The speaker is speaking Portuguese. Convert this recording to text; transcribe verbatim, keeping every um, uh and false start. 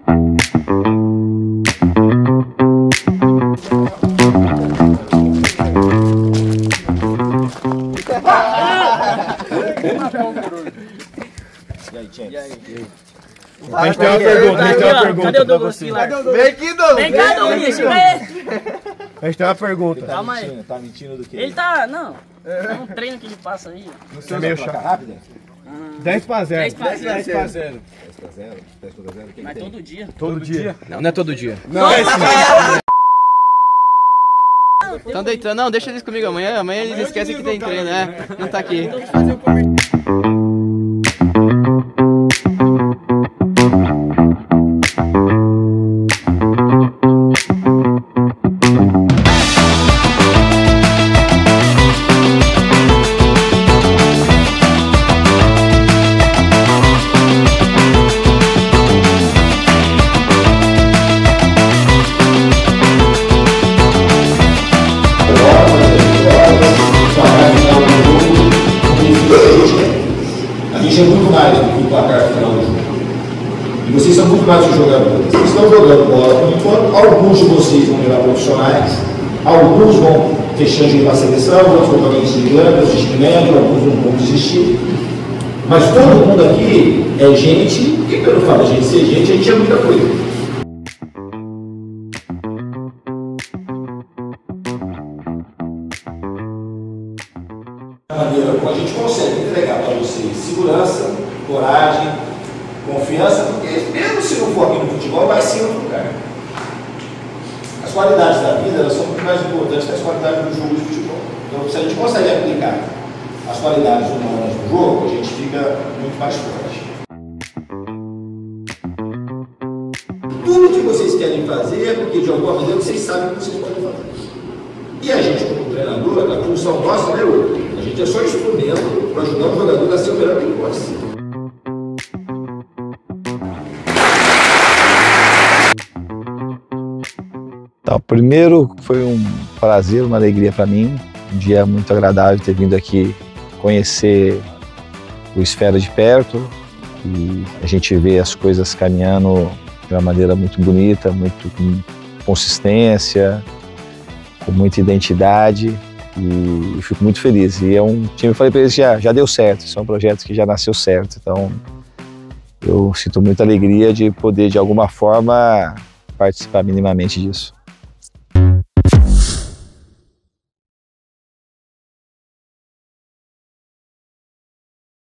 E aí, James? E aí? E aí? A gente tem uma pergunta, a gente tem uma pergunta. Cadê o Douglas lá? Vem aqui, Douglas! Vem cá, Douglas, chega aí! A gente tem uma pergunta. Tá Calma mentindo, aí. Tá mentindo do quê? Ele tá, não, é um treino que ele passa aí. Não sei meio chato. Rápida? dez pra zero. dez pra zero. dez pra zero. dez pra zero? dez pra zero? Mas todo dia. Todo dia? Não, não é todo dia. Não, é sim. Estão deitando, não, deixa eles comigo amanhã. Amanhã eles esquecem que tem treino, né? Não tá aqui. A gente é muito mais do que o placar final do jogo. E vocês são muito mais os jogadores. Vocês estão jogando bola por enquanto. Alguns de vocês vão virar profissionais, alguns vão ter chance de ir para a seleção, outros vão jogar em Siriana, outros de médio, alguns não vão desistir. Mas todo mundo aqui é gente, e pelo fato de a gente ser gente, a gente é muita coisa. Maneira como a gente consegue entregar para vocês segurança, coragem, confiança, porque mesmo se não for aqui no futebol, vai ser em outro lugar. As qualidades da vida elas são muito mais importantes que as qualidades do jogo de futebol. Então, se a gente consegue aplicar as qualidades humanas no jogo, a gente fica muito mais forte. Tudo que vocês querem fazer é porque de alguma maneira vocês sabem que vocês podem fazer. E a gente, como treinador, a função nossa não é outra. A gente é só instrumento para ajudar o jogador a ser o melhor que ele pode ser. Então, primeiro foi um prazer, uma alegria para mim. Um dia muito agradável ter vindo aqui conhecer o Esfera de perto. E a gente vê as coisas caminhando de uma maneira muito bonita, muito com consistência, com muita identidade. E eu fico muito feliz. E é um time, eu falei para eles, já, já deu certo. São projetos que já nasceu certo. Então, eu sinto muita alegria de poder, de alguma forma, participar minimamente disso.